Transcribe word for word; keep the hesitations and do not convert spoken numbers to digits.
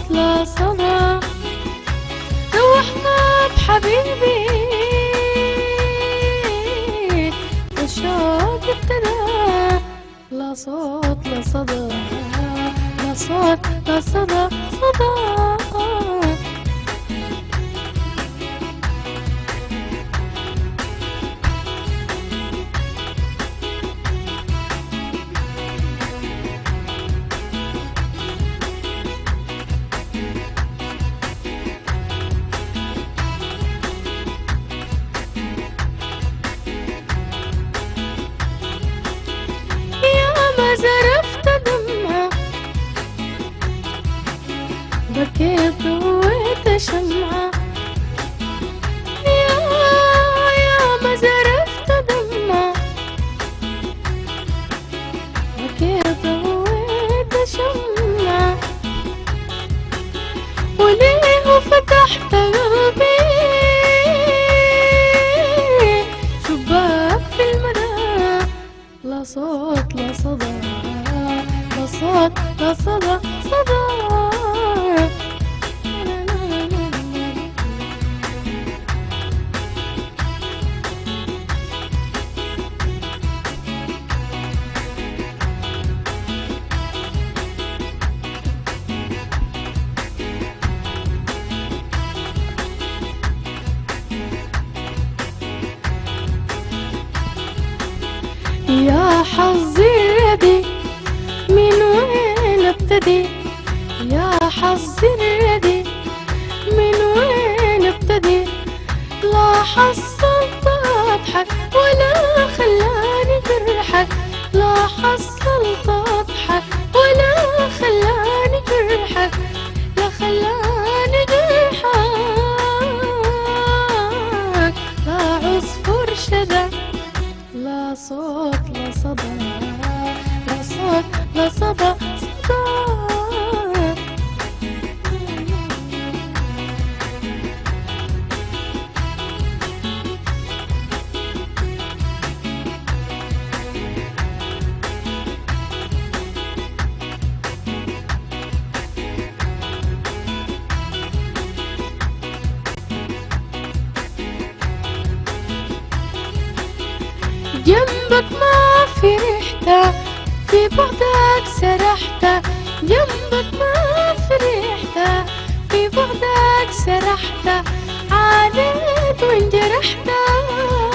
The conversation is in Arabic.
لا صدى روحنا بحبيبي والشوق ابتدى لا صوت لا صدى لا صوت لا صدى صدى زرفت دمعة بكيت ضويت شمعة يا يا ما زرفت دمعة بكيت ضويت شمعة وليه فتحت قلبي شباك في المدى لا صوت لا صدى لا صوت لا صدى صدى يا حظي الردي من وين ابتدي يا حظي الردي من وين ابتدي لا حصلت اضحك ولا خلاني جرحك لا حصلت اضحك ولا خلاني جرحك لا خلاني جرحك لا عصفور شدك لا صوت لا صدى لا صوت لا صدى صدى جنبك ما فرحت في بعدك سرحت جنبك ما فرحت في بعدك سرحت عانيت وانجرحت